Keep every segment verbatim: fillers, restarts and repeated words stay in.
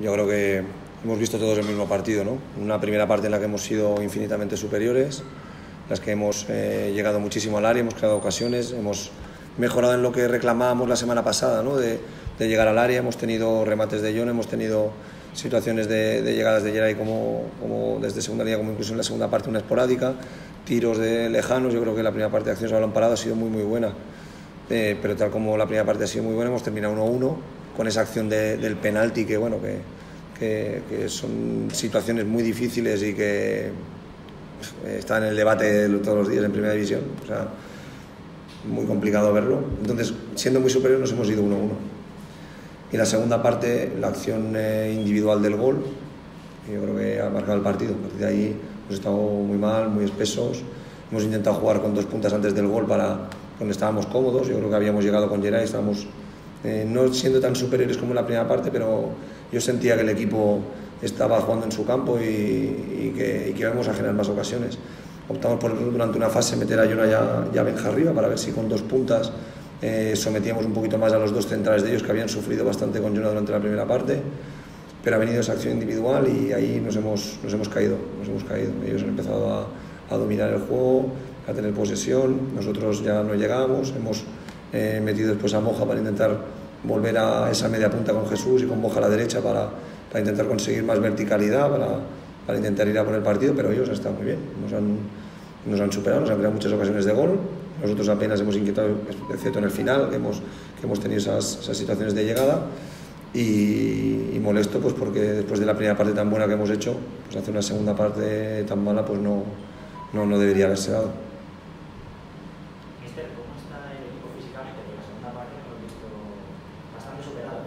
yo creo que hemos visto todos el mismo partido, ¿no? Una primera parte en la que hemos sido infinitamente superiores, en las que hemos eh, llegado muchísimo al área, hemos creado ocasiones, hemos mejorado en lo que reclamábamos la semana pasada, ¿no? de, de llegar al área, hemos tenido remates de John, hemos tenido situaciones de, de llegadas de Geray como, como desde segunda línea, como incluso en la segunda parte una esporádica, tiros de lejanos. Yo creo que la primera parte de acciones a balón parado ha sido muy muy buena, eh, pero tal como la primera parte ha sido muy buena, hemos terminado uno uno con esa acción de, del penalti, que bueno, que, que, que son situaciones muy difíciles y que está en el debate todos los días en Primera División, o sea, muy complicado verlo. Entonces, siendo muy superiores, nos hemos ido uno uno. Y la segunda parte, la acción eh, individual del gol, yo creo que ha marcado el partido. A partir de ahí hemos estado muy mal, muy espesos. Hemos intentado jugar con dos puntas antes del gol para donde estábamos cómodos. Yo creo que habíamos llegado con Geray, estábamos eh, no siendo tan superiores como en la primera parte, pero yo sentía que el equipo estaba jugando en su campo y, y, que, y que íbamos a generar más ocasiones. Optamos por durante una fase meter a Jonah ya, ya Benja arriba para ver si con dos puntas eh, sometíamos un poquito más a los dos centrales de ellos, que habían sufrido bastante con Jonah durante la primera parte, pero ha venido esa acción individual y ahí nos hemos, nos hemos caído, nos hemos caído. Ellos han empezado a, a dominar el juego, a tener posesión, nosotros ya no llegábamos, hemos eh, metido después a Moja para intentar volver a esa media punta con Jesús y con Moja a la derecha para, para intentar conseguir más verticalidad, para, para intentar ir a por el partido, pero ellos han estado muy bien, nos han, nos han superado, nos han creado muchas ocasiones de gol. Nosotros apenas hemos inquietado, excepto en el final, que hemos, que hemos tenido esas, esas situaciones de llegada. Y, y molesto pues porque después de la primera parte tan buena que hemos hecho, pues hacer una segunda parte tan mala pues no, no, no debería haberse dado. Mister, ¿cómo está el equipo físicamente? Porque la segunda parte hemos visto bastante superado.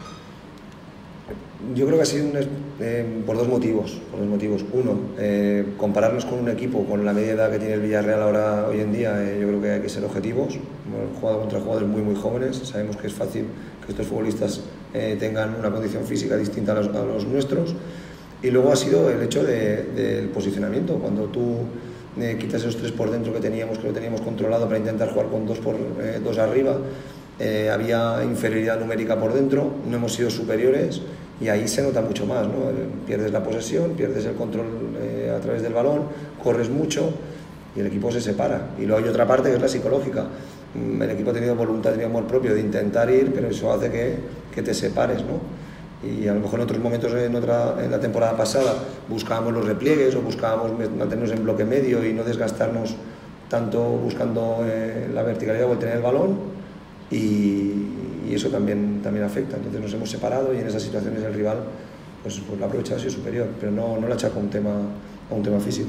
Yo creo que ha sido un, eh, por dos motivos, por dos motivos. Uno, eh, compararnos con un equipo con la media edad que tiene el Villarreal ahora hoy en día, eh, yo creo que hay que ser objetivos. Hemos jugado contra jugadores muy muy jóvenes, sabemos que es fácil que estos futbolistas eh, tengan una condición física distinta a los, a los nuestros. Y luego ha sido el hecho de, del posicionamiento. Cuando tú eh, quitas esos tres por dentro que teníamos, que lo teníamos controlado para intentar jugar con dos, por, eh, dos arriba, eh, había inferioridad numérica por dentro, no hemos sido superiores. Y ahí se nota mucho más, ¿no? Pierdes la posesión, pierdes el control eh, a través del balón, corres mucho y el equipo se separa. Y luego hay otra parte que es la psicológica. El equipo ha tenido voluntad, tenido amor propio de intentar ir, pero eso hace que, que te separes, ¿no? Y a lo mejor en otros momentos, en, otra, en la temporada pasada, buscábamos los repliegues o buscábamos mantenernos en bloque medio y no desgastarnos tanto buscando eh, la verticalidad o el tener el balón. Y, y eso también, también afecta. Entonces nos hemos separado y en esas situaciones el rival pues, pues la aprovecha, ha sido superior, pero no, no la achaca a un tema, a un tema físico.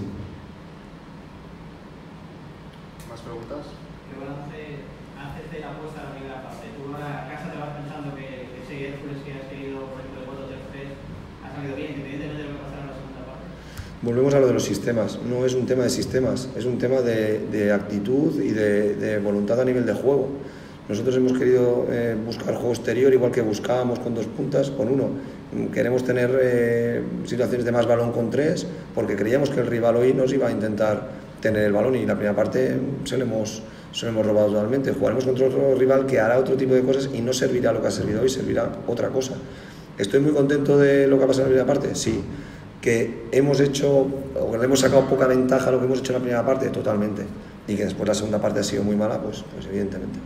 ¿Más preguntas? ¿Qué balance haces de la apuesta a la primera fase? Tú ahora a casa te vas pensando que ese Hércules que has querido, por ejemplo, de cuatro tres tres ha salido bien, independientemente de lo que pasara en la segunda parte. Volvemos a lo de los sistemas. No es un tema de sistemas, es un tema de, de actitud y de, de voluntad a nivel de juego. Nosotros hemos querido eh, buscar juego exterior igual que buscábamos con dos puntas, con uno. Queremos tener eh, situaciones de más balón con tres porque creíamos que el rival hoy nos iba a intentar tener el balón y la primera parte se lo hemos, se lo hemos robado totalmente. Jugaremos contra otro rival que hará otro tipo de cosas y no servirá lo que ha servido hoy, servirá otra cosa. ¿Estoy muy contento de lo que ha pasado en la primera parte? Sí. ¿Que hemos hecho o que le hemos sacado poca ventaja a lo que hemos hecho en la primera parte? Totalmente. Y que después la segunda parte ha sido muy mala, pues, pues evidentemente.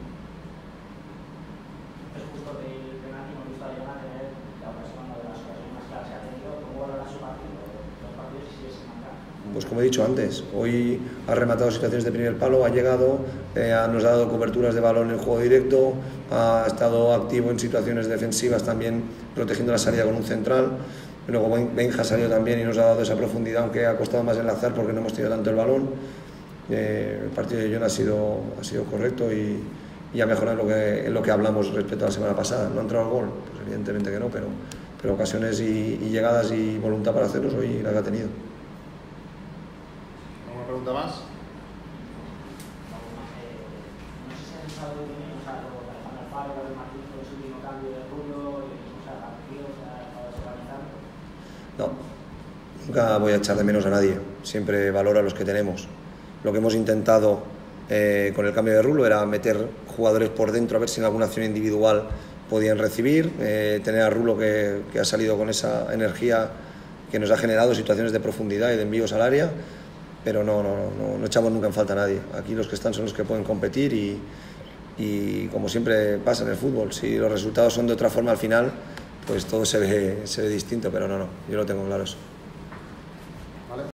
Pues como he dicho antes, hoy ha rematado situaciones de primer palo, ha llegado, eh, nos ha dado coberturas de balón en juego directo, ha estado activo en situaciones defensivas también, protegiendo la salida con un central. Luego Benja salió también y nos ha dado esa profundidad, aunque ha costado más enlazar porque no hemos tenido tanto el balón. Eh, el partido de John ha sido, ha sido correcto y, y ha mejorado en lo, que, en lo que hablamos respecto a la semana pasada. ¿No ha entrado el gol? Pues evidentemente que no, pero, pero ocasiones y, y llegadas y voluntad para hacerlos hoy la que ha tenido. ¿Alguna pregunta más? No sé si has estado bien, o sea, lo de Alejandro Alfaro, lo de Martín, con su último cambio de rubio, o sea, partido, o sea, para desorganizar. No, nunca voy a echar de menos a nadie, siempre valoro a los que tenemos. Lo que hemos intentado eh, con el cambio de Rulo era meter jugadores por dentro, a ver si en alguna acción individual podían recibir, eh, tener a Rulo que, que ha salido con esa energía que nos ha generado situaciones de profundidad y de envíos al área, pero no, no, no, no echamos nunca en falta a nadie. Aquí los que están son los que pueden competir y, y como siempre pasa en el fútbol, si los resultados son de otra forma al final, pues todo se ve, se ve distinto, pero no, no, yo lo tengo claro eso.